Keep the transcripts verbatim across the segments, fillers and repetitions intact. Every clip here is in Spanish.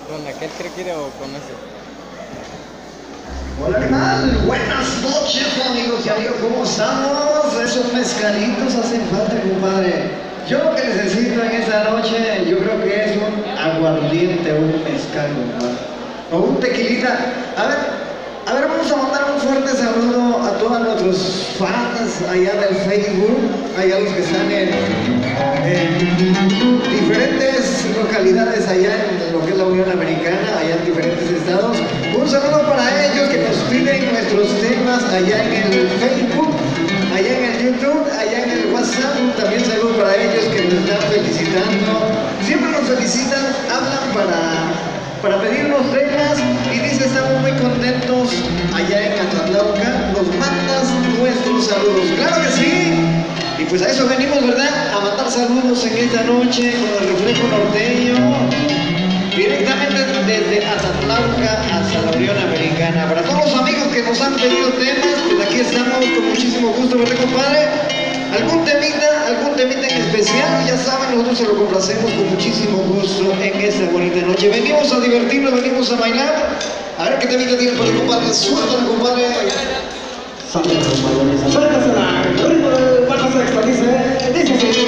¿Con aquel creo que era o con ese? Hola, ¿qué tal? Buenas noches, amigos y amigos, ¿cómo estamos? Esos mezcalitos hacen falta, compadre. Yo lo que necesito en esta noche, yo creo que es un aguardiente, un mezcal, compadre. O un tequilita. A ver, a ver, vamos a mandar un fuerte saludo a todos nuestros fans allá del Facebook, allá los que están en, en diferentes localidades allá en lo que es la Unión Americana, allá en diferentes estados. Un saludo para ellos que nos piden nuestros temas allá en el Facebook, allá en el YouTube, allá en el WhatsApp. También saludo para ellos que nos están felicitando. Siempre nos felicitan, hablan para, para pedirnos temas y dicen estamos muy contentos allá en Atatlauca. Nos mandas nuestros saludos. ¡Claro que sí! Y pues a eso venimos, ¿verdad? A mandar saludos en esta noche con el reflejo norteño. Directamente desde Atatlauca hasta la Unión Americana. Para todos los amigos que nos han pedido temas, pues aquí estamos con muchísimo gusto, ¿verdad, compadre? Algún temita, algún temita en especial, ya saben, nosotros se lo complacemos con muchísimo gusto en esta bonita noche. Venimos a divertirnos, venimos a bailar. A ver qué temita tiene para el compadre. Suéltalo, compadre. Sale, compadre. Suéltasela. El ritmo del Barra Sexta dice, dice así.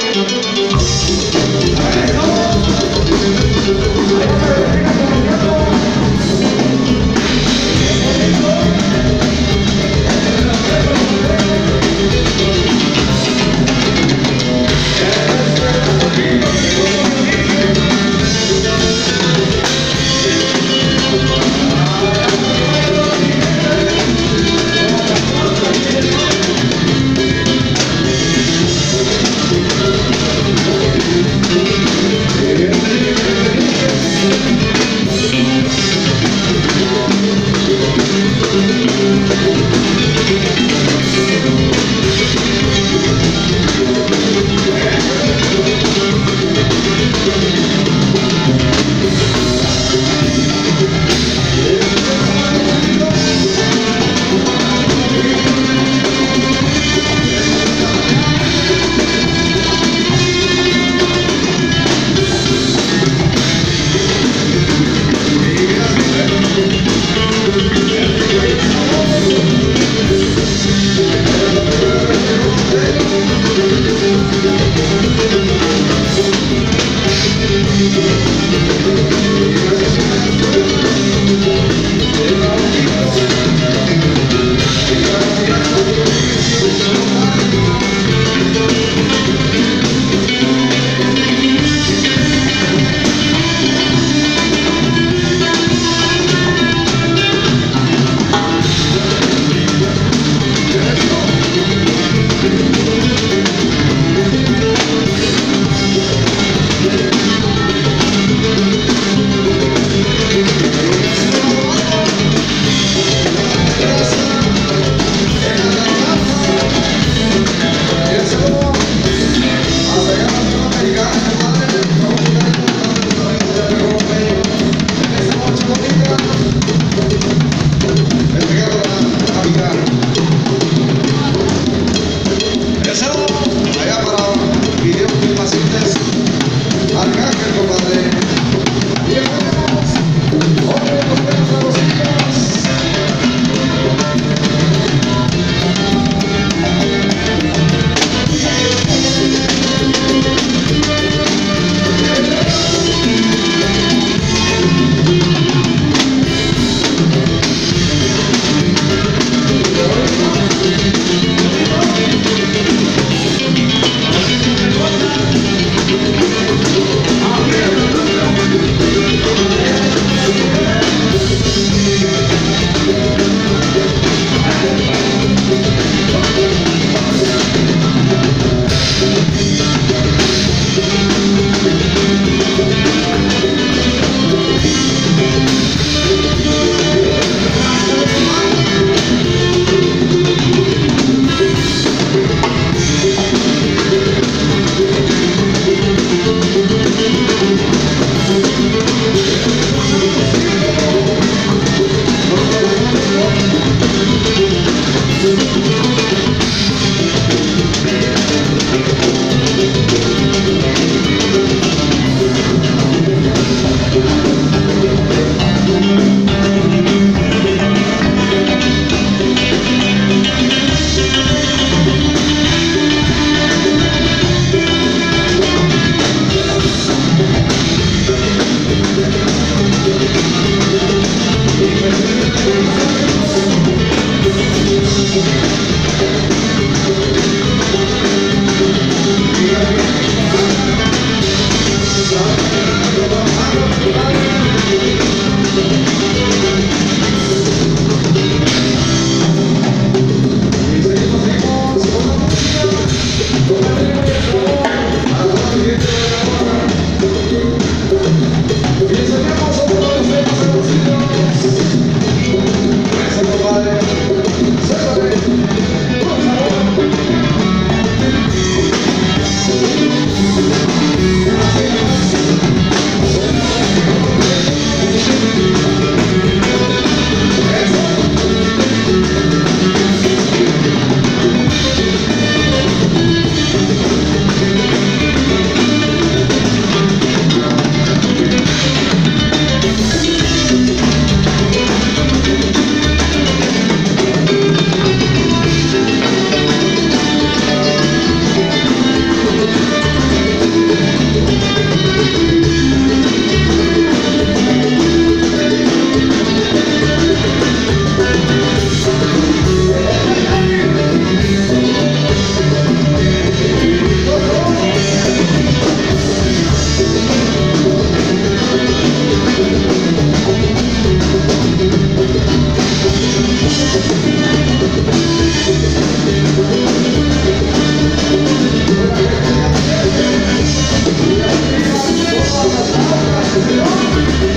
¿no?